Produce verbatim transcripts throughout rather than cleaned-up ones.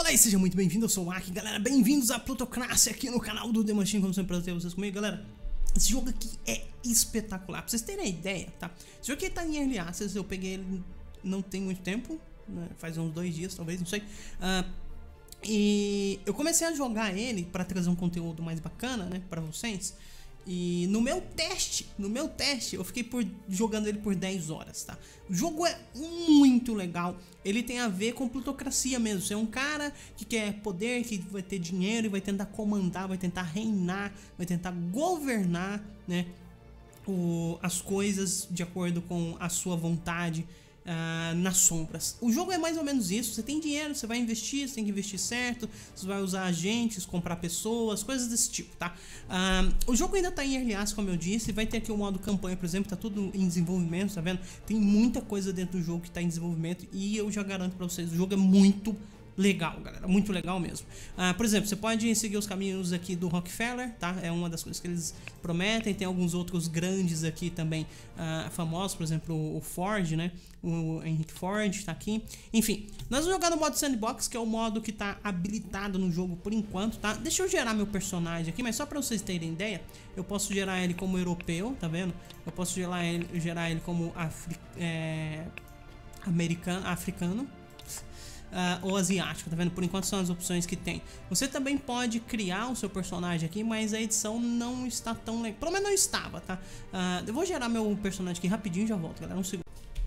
Olá e seja muito bem-vindo, eu sou o Aki, galera, bem-vindos a Plutocracia aqui no canal do The Machine, como sempre, prazer ter vocês comigo, galera. Esse jogo aqui é espetacular, pra vocês terem a ideia, tá? Esse jogo aqui tá em Early Access, eu peguei ele não tem muito tempo, né? Faz uns dois dias talvez, não sei. Uh, e eu comecei a jogar ele pra trazer um conteúdo mais bacana, né, pra vocês. E no meu teste, no meu teste, eu fiquei por, jogando ele por dez horas, tá? O jogo é muito legal, ele tem a ver com plutocracia mesmo. Você é um cara que quer poder, que vai ter dinheiro e vai tentar comandar, vai tentar reinar, vai tentar governar, né, o, as coisas de acordo com a sua vontade. Uh, nas sombras. O jogo é mais ou menos isso. Você tem dinheiro, você vai investir, você tem que investir certo. Você vai usar agentes, comprar pessoas, coisas desse tipo, tá? Uh, o jogo ainda tá em Early Access, como eu disse. Vai ter aqui o modo campanha, por exemplo, tá tudo em desenvolvimento, tá vendo? Tem muita coisa dentro do jogo que tá em desenvolvimento. E eu já garanto pra vocês, o jogo é muito legal, galera, muito legal mesmo. Uh, por exemplo, você pode seguir os caminhos aqui do Rockefeller, tá? É uma das coisas que eles prometem. Tem alguns outros grandes aqui também, uh, famosos, por exemplo, o Ford, né? O Henry Ford tá aqui. Enfim, nós vamos jogar no modo Sandbox, que é o modo que tá habilitado no jogo por enquanto, tá? Deixa eu gerar meu personagem aqui, mas só pra vocês terem ideia, eu posso gerar ele como europeu, tá vendo? Eu posso gerar ele, gerar ele como afri é, americano, africano. Uh, ou asiático, tá vendo? Por enquanto são as opções que tem. Você também pode criar o seu personagem aqui, mas a edição não está tão legal. Pelo menos não estava, tá? Uh, eu vou gerar meu personagem aqui rapidinho e já volto, galera. Um segundo.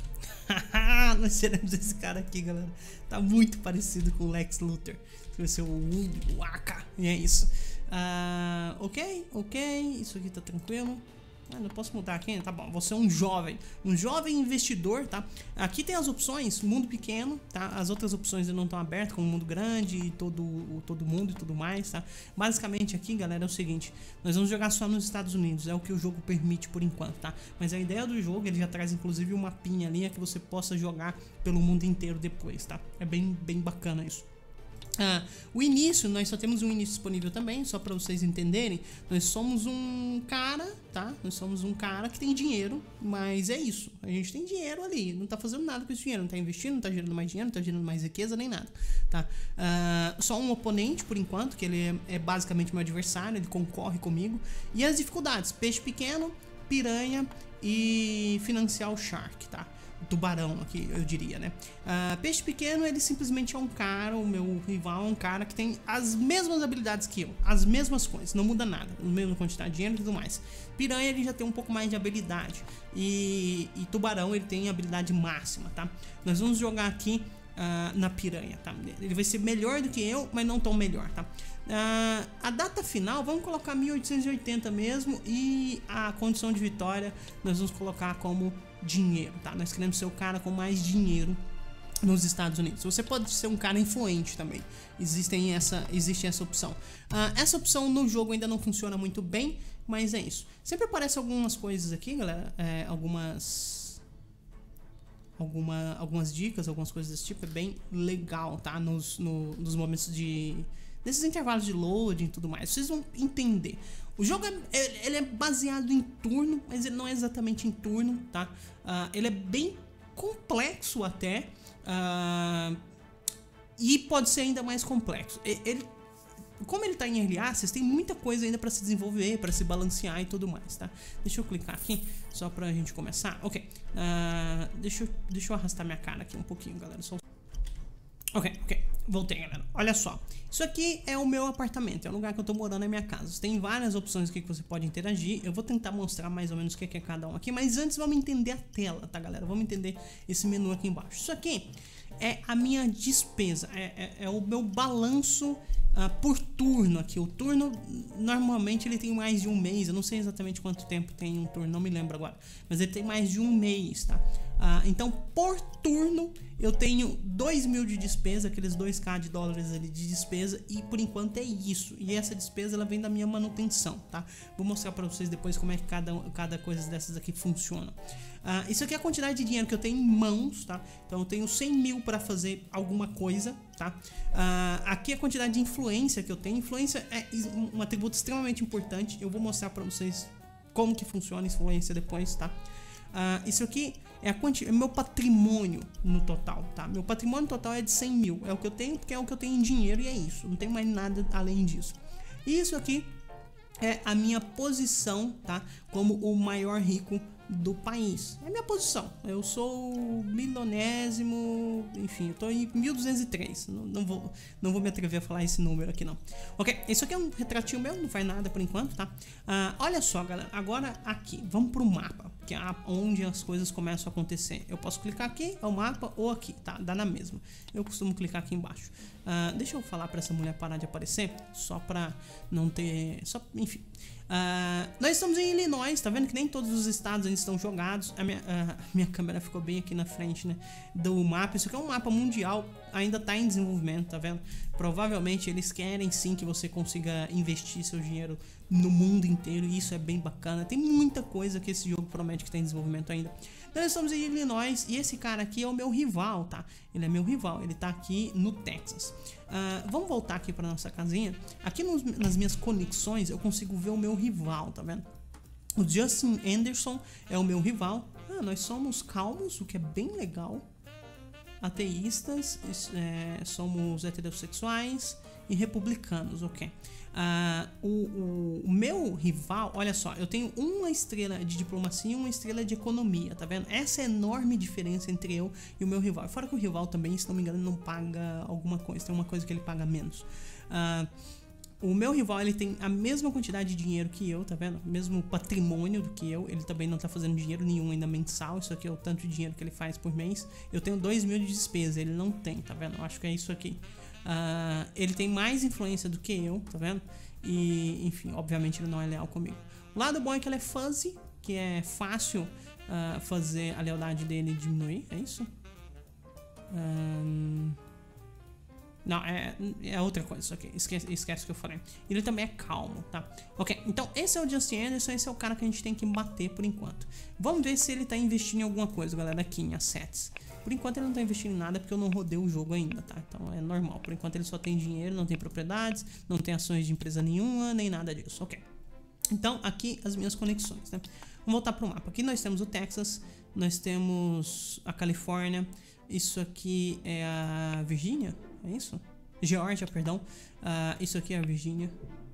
Nós teremos esse cara aqui, galera. Tá muito parecido com o Lex Luthor. Esse vai ser o Waka. E é isso. Uh, ok, ok. Isso aqui tá tranquilo. Ah, não posso mudar aqui, tá bom, você é um jovem, um jovem investidor, tá? Aqui tem as opções, mundo pequeno, tá? As outras opções não estão abertas, como mundo grande e todo, todo mundo e tudo mais, tá? Basicamente aqui, galera, é o seguinte, nós vamos jogar só nos Estados Unidos, é o que o jogo permite por enquanto, tá? Mas a ideia do jogo, ele já traz inclusive uma mapinha ali, é que você possa jogar pelo mundo inteiro depois, tá? É bem, bem bacana isso. Ah, o início, nós só temos um início disponível também, só para vocês entenderem. Nós somos um cara, tá? Nós somos um cara que tem dinheiro, mas é isso. A gente tem dinheiro ali, não tá fazendo nada com esse dinheiro, não tá investindo, não tá gerando mais dinheiro, não tá gerando mais riqueza, nem nada, tá? Ah, só um oponente, por enquanto, que ele é, é basicamente meu adversário, ele concorre comigo. E as dificuldades, peixe pequeno, piranha e financiar o shark, tá? Tubarão aqui, eu diria, né? Uh, peixe pequeno, ele simplesmente é um cara, o meu rival é um cara que tem as mesmas habilidades que eu, as mesmas coisas, não muda nada, a mesma quantidade de dinheiro e tudo mais. Piranha, ele já tem um pouco mais de habilidade e, e tubarão, ele tem habilidade máxima, tá? Nós vamos jogar aqui uh, na piranha, tá? Ele vai ser melhor do que eu, mas não tão melhor, tá? Uh, a data final, vamos colocar mil oitocentos e oitenta mesmo, e a condição de vitória nós vamos colocar como dinheiro, tá? Nós queremos ser o cara com mais dinheiro nos Estados Unidos. Você pode ser um cara influente também. Existem essa, existe essa opção. Uh, essa opção no jogo ainda não funciona muito bem, mas é isso. Sempre aparecem algumas coisas aqui, galera. É, algumas, alguma, algumas dicas, algumas coisas desse tipo. É bem legal, tá? Nos, no, nos momentos de... nesses intervalos de loading e tudo mais. Vocês vão entender. O jogo é, ele é baseado em turno, mas ele não é exatamente em turno, tá? Uh, ele é bem complexo até. Uh, e pode ser ainda mais complexo. Ele, como ele tá em Early Access, tem muita coisa ainda para se desenvolver, para se balancear e tudo mais, tá? Deixa eu clicar aqui, só pra gente começar. Ok. Uh, deixa, eu, deixa eu arrastar minha cara aqui um pouquinho, galera. Só... Ok, ok. Voltei, galera. Olha só. Isso aqui é o meu apartamento. É o lugar que eu tô morando, é minha casa. Tem várias opções aqui que você pode interagir. Eu vou tentar mostrar mais ou menos o que é cada um aqui. Mas antes vamos entender a tela, tá, galera? Vamos entender esse menu aqui embaixo. Isso aqui é a minha despesa. É, é, é o meu balanço uh, por turno aqui. O turno, normalmente, ele tem mais de um mês. Eu não sei exatamente quanto tempo tem um turno. Não me lembro agora. Mas ele tem mais de um mês, tá? Uh, então, por turno, eu tenho dois mil de despesa, aqueles dois mil de dólares ali de despesa, e por enquanto é isso. E essa despesa, ela vem da minha manutenção, tá? Vou mostrar pra vocês depois como é que cada, cada coisa dessas aqui funciona. Uh, isso aqui é a quantidade de dinheiro que eu tenho em mãos, tá? Então eu tenho cem mil para fazer alguma coisa, tá? Uh, aqui é a quantidade de influência que eu tenho. Influência é um atributo extremamente importante. Eu vou mostrar pra vocês como que funciona a influência depois, tá? Uh, isso aqui é, a quanti é meu patrimônio no total, tá? Meu patrimônio total é de cem mil. É o que eu tenho porque é o que eu tenho em dinheiro e é isso. Não tem mais nada além disso. E isso aqui é a minha posição, tá? Como o maior rico do país. É a minha posição. Eu sou milionésimo, enfim, eu tô em mil duzentos e três. Não, não, vou, não vou me atrever a falar esse número aqui, não. Ok, isso aqui é um retratinho meu, não faz nada por enquanto, tá? Ah, olha só, galera, agora aqui, vamos pro mapa, que é onde as coisas começam a acontecer. Eu posso clicar aqui, é o mapa, ou aqui, tá? Dá na mesma. Eu costumo clicar aqui embaixo. Ah, deixa eu falar pra essa mulher parar de aparecer, só pra não ter... Só, enfim... Uh, nós estamos em Illinois, tá vendo que nem todos os estados ainda estão jogados. A minha, uh, minha câmera ficou bem aqui na frente, né, do mapa. Isso aqui é um mapa mundial, ainda está em desenvolvimento, tá vendo? Provavelmente eles querem sim que você consiga investir seu dinheiro no mundo inteiro, e isso é bem bacana. Tem muita coisa que esse jogo promete que tem em desenvolvimento ainda. Então nós estamos em Illinois e esse cara aqui é o meu rival, tá? Ele é meu rival, ele tá aqui no Texas. Uh, vamos voltar aqui para nossa casinha. Aqui nos, nas minhas conexões eu consigo ver o meu rival, tá vendo? O Justin Anderson é o meu rival. Ah, nós somos calmos, o que é bem legal. Ateístas, é, somos heterossexuais e republicanos, ok. Uh, o, o, o meu rival, olha só, eu tenho uma estrela de diplomacia e uma estrela de economia, tá vendo? Essa é a enorme diferença entre eu e o meu rival. Fora que o rival também, se não me engano, não paga alguma coisa, tem uma coisa que ele paga menos. Uh, o meu rival, ele tem a mesma quantidade de dinheiro que eu, tá vendo? O mesmo patrimônio do que eu. Ele também não tá fazendo dinheiro nenhum ainda mensal. Isso aqui é o tanto de dinheiro que ele faz por mês. Eu tenho dois mil de despesa, ele não tem, tá vendo? Eu acho que é isso aqui. Uh, ele tem mais influência do que eu, tá vendo? E, enfim, obviamente ele não é leal comigo. O lado bom é que ele é fuzzy, que é fácil uh, fazer a lealdade dele diminuir, é isso? Um... Não, é, é outra coisa, isso aqui, esquece, esquece o que eu falei. Ele também é calmo, tá? Ok, então esse é o Justin Anderson, esse é o cara que a gente tem que bater por enquanto. Vamos ver se ele tá investindo em alguma coisa, galera, aqui em assets. Por enquanto ele não tá investindo em nada porque eu não rodei o jogo ainda, tá? Então é normal, por enquanto ele só tem dinheiro, não tem propriedades, não tem ações de empresa nenhuma, nem nada disso, ok. Então aqui as minhas conexões, né? Vamos voltar pro mapa. Aqui nós temos o Texas, nós temos a Califórnia, isso aqui é a Virgínia, é isso? Geórgia, perdão. Uh, isso aqui é a Virgínia.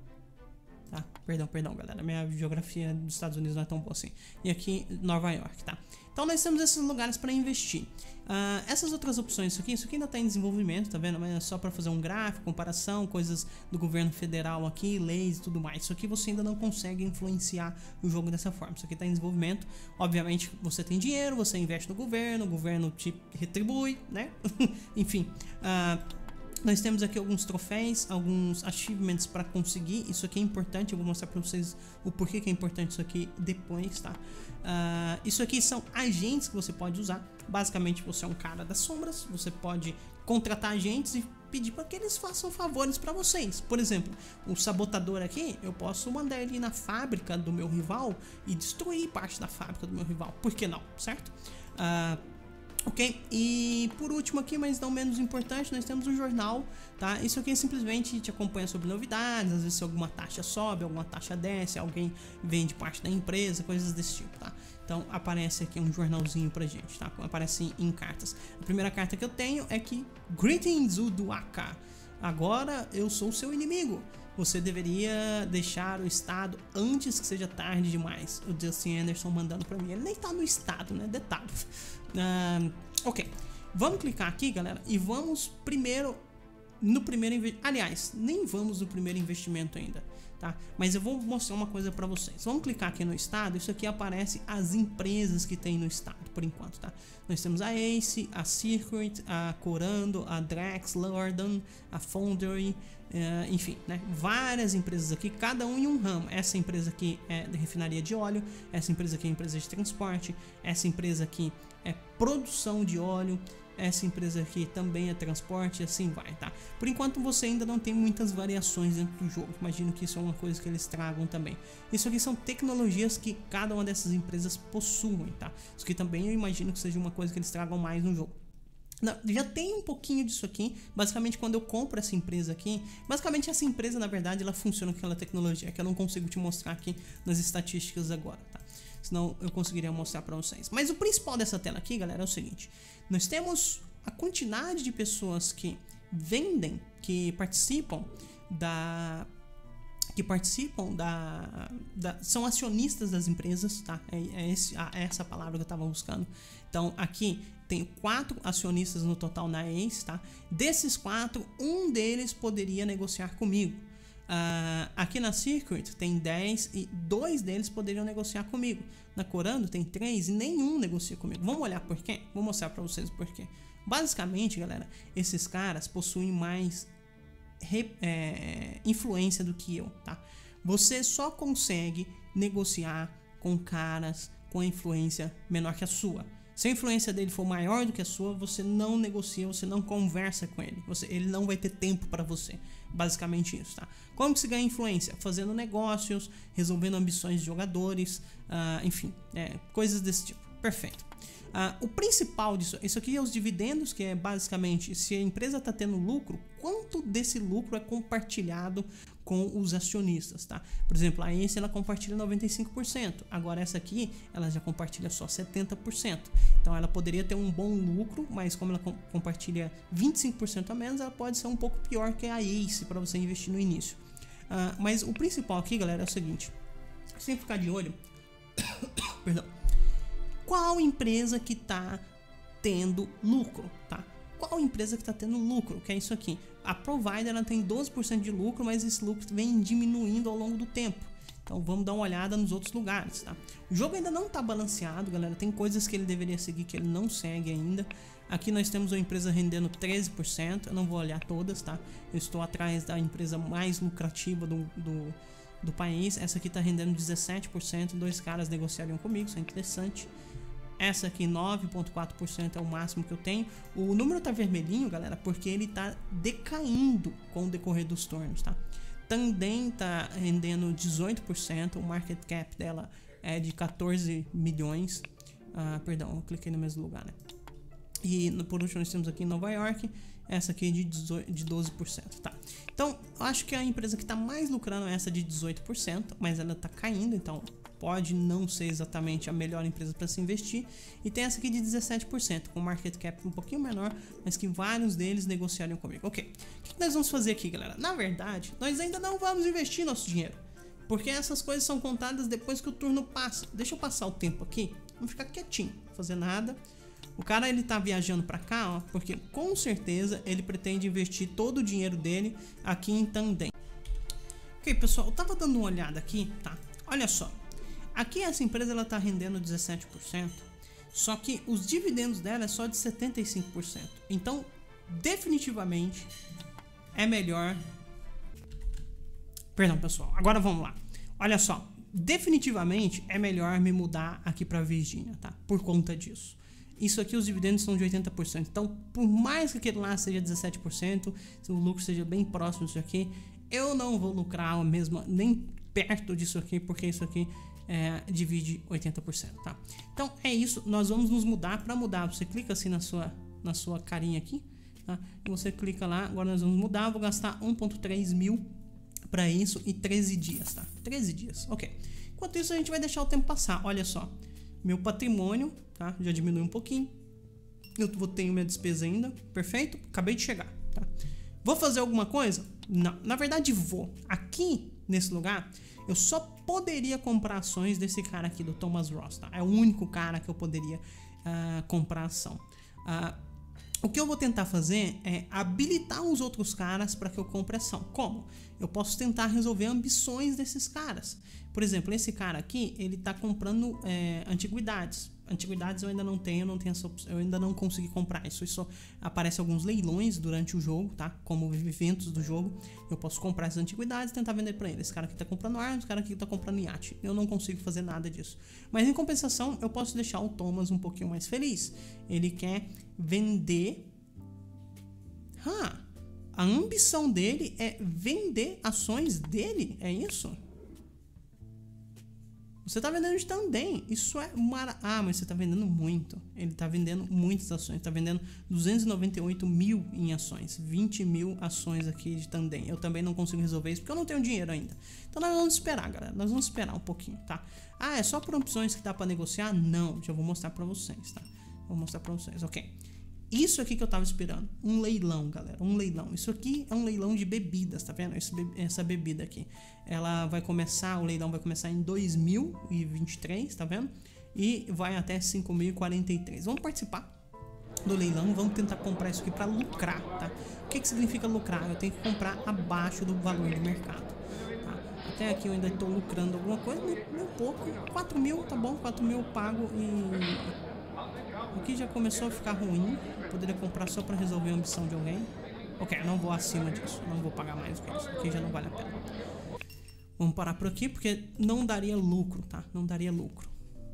Tá, perdão, perdão, galera. Minha geografia dos Estados Unidos não é tão boa assim. E aqui, Nova York, tá? Então nós temos esses lugares para investir. Uh, essas outras opções, isso aqui, isso aqui ainda está em desenvolvimento, tá vendo? Mas é só para fazer um gráfico, comparação, coisas do governo federal aqui, leis e tudo mais. Isso aqui você ainda não consegue influenciar o jogo dessa forma. Isso aqui está em desenvolvimento. Obviamente você tem dinheiro, você investe no governo, o governo te retribui, né? Enfim. Uh, Nós temos aqui alguns troféus, alguns achievements para conseguir. Isso aqui é importante, eu vou mostrar para vocês o porquê que é importante isso aqui depois, tá? Uh, isso aqui são agentes que você pode usar. Basicamente você é um cara das sombras, você pode contratar agentes e pedir para que eles façam favores para vocês. Por exemplo, o sabotador aqui, eu posso mandar ele na fábrica do meu rival e destruir parte da fábrica do meu rival. Por que não, certo? Uh, Ok, e por último aqui, mas não menos importante, nós temos o jornal, tá? Isso aqui simplesmente te acompanha sobre novidades, às vezes se alguma taxa sobe, alguma taxa desce, alguém vende parte da empresa, coisas desse tipo, tá? Então aparece aqui um jornalzinho pra gente, tá? Aparece em cartas. A primeira carta que eu tenho é que Greetings, Uduaka. Agora eu sou seu inimigo. Você deveria deixar o estado antes que seja tarde demais. O Justin Anderson mandando pra mim. Ele nem tá no estado, né? Detalhe. Uh, ok. Vamos clicar aqui, galera. E vamos primeiro no primeiro investimento. Aliás, nem vamos no primeiro investimento ainda, tá? Mas eu vou mostrar uma coisa pra vocês. Vamos clicar aqui no estado. Isso aqui aparece as empresas que tem no estado, por enquanto, tá? Nós temos a Ace, a Circuit, a Corando, a Drax, Lordan, a Foundry, uh, enfim, né? Várias empresas aqui, cada um em um ramo. Essa empresa aqui é de refinaria de óleo, essa empresa aqui é empresa de transporte, essa empresa aqui é produção de óleo, essa empresa aqui também é transporte e assim vai, tá? Por enquanto você ainda não tem muitas variações dentro do jogo. Imagino que isso é uma coisa que eles tragam também. Isso aqui são tecnologias que cada uma dessas empresas possuem, tá? Isso aqui também eu imagino que seja uma coisa que eles tragam mais no jogo. Não, já tem um pouquinho disso aqui. Basicamente quando eu compro essa empresa aqui, basicamente essa empresa na verdade ela funciona com aquela tecnologia que eu não consigo te mostrar aqui nas estatísticas agora, tá? senão eu conseguiria mostrar para vocês. Mas o principal dessa tela aqui, galera, é o seguinte: nós temos a quantidade de pessoas que vendem, que participam da que participam da, da são acionistas das empresas, tá? É, é, esse, é essa palavra que eu estava buscando. Então aqui tem quatro acionistas no total na Ace, tá? Desses quatro, um deles poderia negociar comigo. Uh, aqui na Circuit tem dez e dois deles poderiam negociar comigo. Na Corando tem três e nenhum negocia comigo. Vamos olhar por quê? Vou mostrar para vocês por quê. Basicamente, galera, esses caras possuem mais re, é, influência do que eu, tá? Você só consegue negociar com caras com influência menor que a sua. Se a influência dele for maior do que a sua, você não negocia, você não conversa com ele. Você, ele não vai ter tempo para você. Basicamente isso, tá? Como que se ganha influência? Fazendo negócios, resolvendo ambições de jogadores, uh, enfim, é, coisas desse tipo. Perfeito. Uh, o principal disso, isso aqui é os dividendos, que é basicamente se a empresa está tendo lucro, quanto desse lucro é compartilhado com os acionistas, tá? Por exemplo, a Ace ela compartilha noventa e cinco por cento, agora essa aqui ela já compartilha só setenta por cento. Então ela poderia ter um bom lucro, mas como ela com compartilha vinte e cinco por cento a menos, ela pode ser um pouco pior que a Ace para você investir no início. Uh, mas o principal aqui, galera, é o seguinte: você tem que ficar de olho. Perdão. Qual empresa que está tendo lucro, tá? Qual empresa que está tendo lucro, que é isso aqui. A Provider ela tem doze por cento de lucro, mas esse lucro vem diminuindo ao longo do tempo. Então vamos dar uma olhada nos outros lugares, tá? O jogo ainda não está balanceado, galera. Tem coisas que ele deveria seguir que ele não segue ainda. Aqui nós temos uma empresa rendendo treze por cento. Eu não vou olhar todas, tá? Eu estou atrás da empresa mais lucrativa do, do, do país. Essa aqui está rendendo dezessete por cento. Dois caras negociariam comigo, isso é interessante. Essa aqui, nove vírgula quatro por cento é o máximo que eu tenho. O número tá vermelhinho, galera, porque ele tá decaindo com o decorrer dos turnos, tá? Também tá rendendo dezoito por cento. O market cap dela é de quatorze milhões. Ah, perdão, eu cliquei no mesmo lugar, né? E por último nós temos aqui em Nova York, essa aqui de, dezoito, de doze por cento, tá? Então, eu acho que a empresa que tá mais lucrando é essa de dezoito por cento, mas ela tá caindo, então pode não ser exatamente a melhor empresa para se investir. E tem essa aqui de dezessete por cento, com market cap um pouquinho menor, mas que vários deles negociariam comigo. Ok, o que nós vamos fazer aqui, galera? Na verdade, nós ainda não vamos investir nosso dinheiro, porque essas coisas são contadas depois que o turno passa. Deixa eu passar o tempo aqui, vamos ficar quietinho, não fazer nada. O cara ele tá viajando para cá, ó, porque com certeza ele pretende investir todo o dinheiro dele aqui em Tandem. Ok, pessoal, eu tava dando uma olhada aqui, tá? Olha só. Aqui essa empresa ela tá rendendo dezessete por cento, só que os dividendos dela é só de setenta e cinco por cento. Então, definitivamente é melhor. Perdão, pessoal. Agora vamos lá. Olha só, definitivamente é melhor me mudar aqui para Virgínia, tá? Por conta disso. Isso aqui os dividendos são de oitenta por cento. Então, por mais que aquele lá seja dezessete por cento, se o lucro seja bem próximo disso aqui, eu não vou lucrar a mesma, nem perto disso aqui, porque isso aqui é, divide oitenta por cento, tá? Então é isso, nós vamos nos mudar. Para mudar, você clica assim na sua, na sua carinha aqui, tá? E você clica lá, agora nós vamos mudar. Vou gastar um vírgula três mil para isso e treze dias, tá? treze dias, ok. Enquanto isso a gente vai deixar o tempo passar. Olha só, meu patrimônio, tá? Já diminui um pouquinho. Eu vou ter minha despesa ainda, perfeito? Acabei de chegar, tá? Vou fazer alguma coisa? Não, na verdade vou. Aqui nesse lugar eu só poderia comprar ações desse cara aqui, do Thomas Ross, tá? É o único cara que eu poderia uh, comprar ação. Uh, o que eu vou tentar fazer é habilitar os outros caras para que eu compre ação. Como? Eu posso tentar resolver ambições desses caras. Por exemplo, esse cara aqui, ele tá comprando é, antiguidades. Antiguidades eu ainda não tenho, não tenho essa opção, eu ainda não consegui comprar isso. Isso aparece alguns leilões durante o jogo, tá? Como eventos do jogo. Eu posso comprar essas antiguidades e tentar vender para ele. Esse cara aqui tá comprando armas, esse cara aqui tá comprando iate. Eu não consigo fazer nada disso. Mas em compensação, eu posso deixar o Thomas um pouquinho mais feliz. Ele quer vender. Ah, a ambição dele é vender ações dele, é isso? Você tá vendendo de Tandem. Isso é mara... Ah, mas você tá vendendo muito. Ele tá vendendo muitas ações. Tá vendendo duzentos e noventa e oito mil em ações. vinte mil ações aqui de Tandem. Eu também não consigo resolver isso porque eu não tenho dinheiro ainda. Então nós vamos esperar, galera. Nós vamos esperar um pouquinho, tá? Ah, é só por opções que dá pra negociar? Não. Já vou mostrar pra vocês, tá? Vou mostrar pra vocês. Ok. Isso aqui que eu tava esperando, um leilão, galera, um leilão. Isso aqui é um leilão de bebidas, tá vendo? Esse, essa bebida aqui, ela vai começar, o leilão vai começar em dois mil e vinte e três, tá vendo? E vai até cinco mil e quarenta e três. Vamos participar do leilão, vamos tentar comprar isso aqui para lucrar, tá? O que que significa lucrar? Eu tenho que comprar abaixo do valor de mercado, tá? Até aqui eu ainda estou lucrando alguma coisa, meio pouco, quatro mil, tá bom? quatro mil eu pago e... Aqui já começou a ficar ruim. Eu poderia comprar só para resolver a ambição de alguém. Ok, não vou acima disso. Não vou pagar mais do que isso. Aqui já não vale a pena. Vamos parar por aqui porque não daria lucro, tá? Não daria lucro.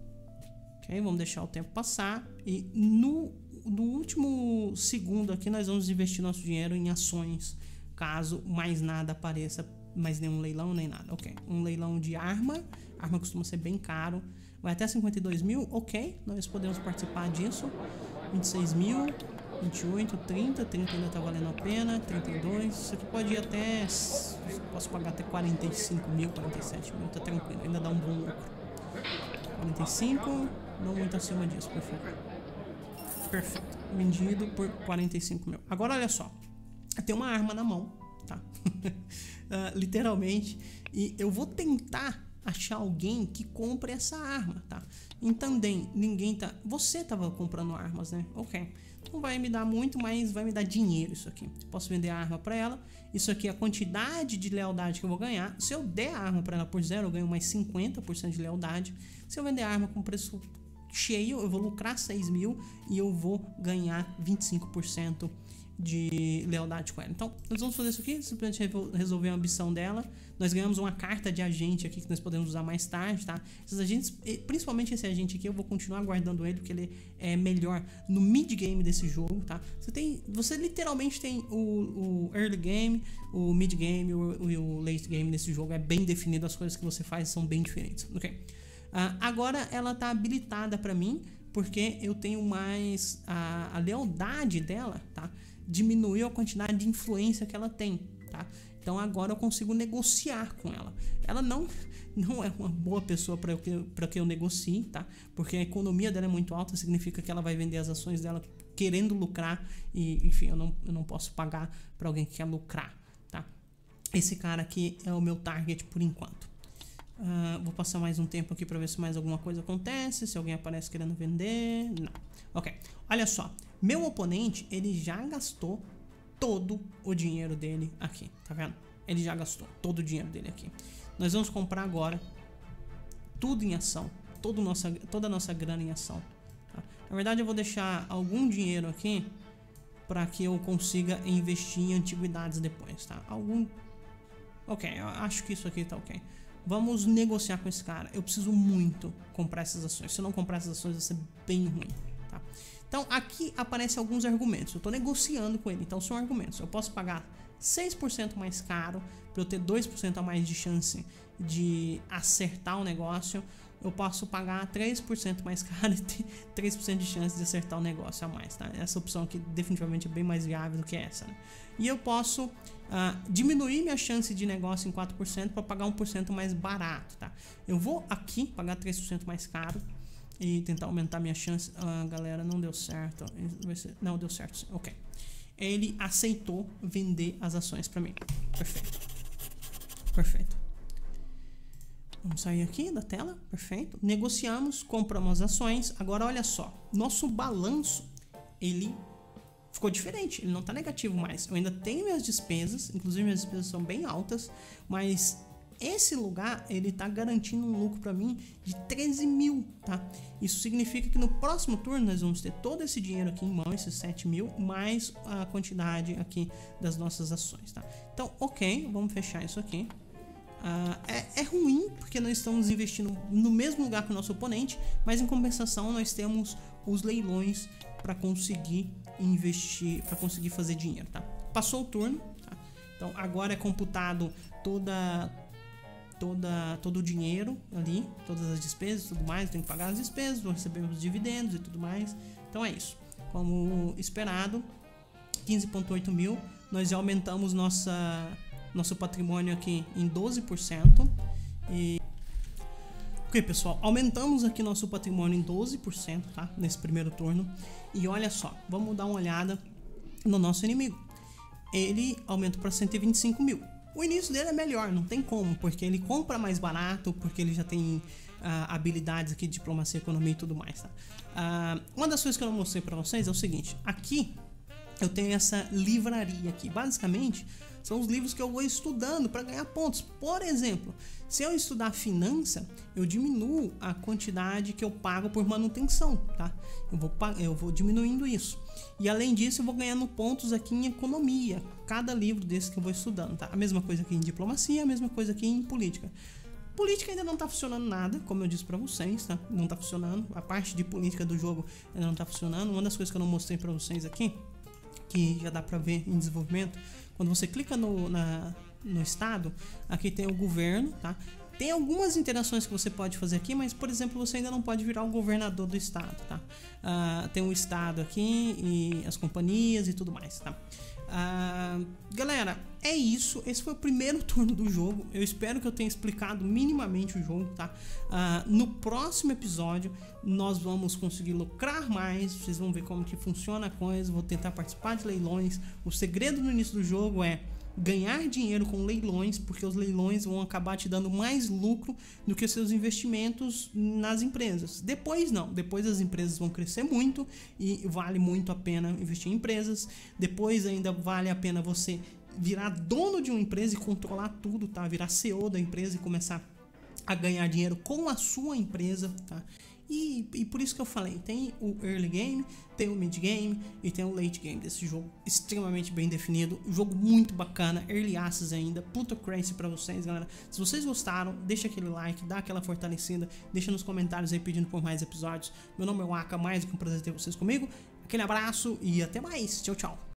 Ok, vamos deixar o tempo passar. E no, no último segundo aqui nós vamos investir nosso dinheiro em ações. Caso mais nada apareça, mais nenhum leilão nem nada. Ok, um leilão de arma. Arma costuma ser bem caro. Vai até cinquenta e dois mil, ok, nós podemos participar disso. vinte e seis mil, vinte e oito, trinta, trinta ainda tá valendo a pena, trinta e dois, isso aqui pode ir até, posso pagar até quarenta e cinco mil, quarenta e sete mil, tá tranquilo, ainda dá um bom lucro. quarenta e cinco, não muito acima disso, perfeito. Perfeito, vendido por quarenta e cinco mil. Agora olha só, tem uma arma na mão, tá? uh, literalmente, e eu vou tentar achar alguém que compre essa arma, tá? Em Tandem, ninguém tá... Você tava comprando armas, né? Ok. Não vai me dar muito, mas vai me dar dinheiro isso aqui. Posso vender a arma pra ela. Isso aqui é a quantidade de lealdade que eu vou ganhar. Se eu der a arma pra ela por zero, eu ganho mais cinquenta por cento de lealdade. Se eu vender a arma com preço cheio, eu vou lucrar seis mil e eu vou ganhar vinte e cinco por cento de lealdade com ela. Então, nós vamos fazer isso aqui, simplesmente resolver a ambição dela. Nós ganhamos uma carta de agente aqui que nós podemos usar mais tarde, tá? Esses agentes, principalmente esse agente aqui, eu vou continuar guardando ele porque ele é melhor no mid game desse jogo, tá? Você tem, você literalmente tem o, o early game, o mid game e o, o late game desse jogo. É bem definido, as coisas que você faz são bem diferentes, ok? Uh, agora ela tá habilitada pra mim porque eu tenho mais a, a lealdade dela, tá? Diminuiu a quantidade de influência que ela tem, tá? Então agora eu consigo negociar com ela. Ela não, não é uma boa pessoa para que, para que eu negocie, tá? Porque a economia dela é muito alta, significa que ela vai vender as ações dela querendo lucrar e, enfim, eu não, eu não posso pagar para alguém que quer lucrar, tá? Esse cara aqui é o meu target por enquanto. Uh, vou passar mais um tempo aqui para ver se mais alguma coisa acontece, se alguém aparece querendo vender. Não. Ok, olha só. Meu oponente, ele já gastou todo o dinheiro dele aqui, tá vendo? Ele já gastou todo o dinheiro dele aqui. Nós vamos comprar agora tudo em ação, todo nossa, toda a nossa grana em ação, tá? Na verdade eu vou deixar algum dinheiro aqui para que eu consiga investir em antiguidades depois, tá? Algum... Ok, eu acho que isso aqui tá ok. Vamos negociar com esse cara. Eu preciso muito comprar essas ações. Se eu não comprar essas ações vai ser bem ruim, tá? Então aqui aparecem alguns argumentos. Eu estou negociando com ele, então são argumentos. Eu posso pagar seis por cento mais caro para eu ter dois por cento a mais de chance de acertar o negócio. Eu posso pagar três por cento mais caro e ter três por cento de chance de acertar o negócio a mais, tá? Essa opção aqui definitivamente é bem mais viável do que essa, né? E eu posso uh, diminuir minha chance de negócio em quatro por cento para pagar um por cento mais barato, tá? Eu vou aqui pagar três por cento mais caro e tentar aumentar minha chance. Ah, galera, não deu certo. Vai ser... Não, deu certo sim. Ok. Ele aceitou vender as ações para mim. Perfeito. Perfeito. Vamos sair aqui da tela. Perfeito. Negociamos, compramos as ações. Agora olha só. Nosso balanço, ele ficou diferente. Ele não tá negativo mais. Eu ainda tenho minhas despesas. Inclusive minhas despesas são bem altas. Mas esse lugar, ele tá garantindo um lucro para mim de treze mil, tá? Isso significa que no próximo turno nós vamos ter todo esse dinheiro aqui em mão, esses sete mil, mais a quantidade aqui das nossas ações, tá? Então, ok, vamos fechar isso aqui. Uh, é, é ruim porque nós estamos investindo no mesmo lugar que o nosso oponente, mas em compensação nós temos os leilões para conseguir investir, para conseguir fazer dinheiro, tá? Passou o turno, tá? Então agora é computado toda toda, todo o dinheiro ali, todas as despesas e tudo mais. Eu tenho que pagar as despesas, vou receber os dividendos e tudo mais. Então é isso. Como esperado, quinze vírgula oito mil. Nós já aumentamos nossa, nosso patrimônio aqui em doze por cento. E... Ok, pessoal, aumentamos aqui nosso patrimônio em doze por cento, tá? Nesse primeiro turno. E olha só, vamos dar uma olhada no nosso inimigo. Ele aumenta para cento e vinte e cinco mil. O início dele é melhor, não tem como, porque ele compra mais barato, porque ele já tem uh, habilidades aqui de diplomacia, economia e tudo mais, tá? Uh, uma das coisas que eu não mostrei para vocês é o seguinte, aqui eu tenho essa livraria aqui, basicamente são os livros que eu vou estudando para ganhar pontos. Por exemplo, se eu estudar finança, eu diminuo a quantidade que eu pago por manutenção, tá? Eu vou, eu vou diminuindo isso. E além disso, eu vou ganhando pontos aqui em economia, cada livro desse que eu vou estudando, tá? A mesma coisa aqui em diplomacia, a mesma coisa aqui em política. Política ainda não tá funcionando nada, como eu disse pra vocês, tá? Não tá funcionando. A parte de política do jogo ainda não tá funcionando. Uma das coisas que eu não mostrei pra vocês aqui, que já dá pra ver em desenvolvimento, quando você clica no, na, no estado, aqui tem o governo, tá? Tem algumas interações que você pode fazer aqui, mas, por exemplo, você ainda não pode virar o governador do estado, tá? Uh, tem o estado aqui e as companhias e tudo mais, tá? Uh, galera, é isso. Esse foi o primeiro turno do jogo. Eu espero que eu tenha explicado minimamente o jogo, tá? Uh, no próximo episódio, nós vamos conseguir lucrar mais. Vocês vão ver como que funciona a coisa. Vou tentar participar de leilões. O segredo no início do jogo é ganhar dinheiro com leilões, porque os leilões vão acabar te dando mais lucro do que os seus investimentos nas empresas. Depois não, depois as empresas vão crescer muito e vale muito a pena investir em empresas. Depois ainda vale a pena você virar dono de uma empresa e controlar tudo, tá? Virar C E O da empresa e começar a ganhar dinheiro com a sua empresa, tá? E, e por isso que eu falei, tem o early game, tem o mid game e tem o late game desse jogo, extremamente bem definido, jogo muito bacana, early access ainda, plutocracy pra vocês, galera. Se vocês gostaram, deixa aquele like, dá aquela fortalecida, deixa nos comentários aí pedindo por mais episódios. Meu nome é Waka, mais do que um prazer ter vocês comigo, aquele abraço e até mais, tchau, tchau.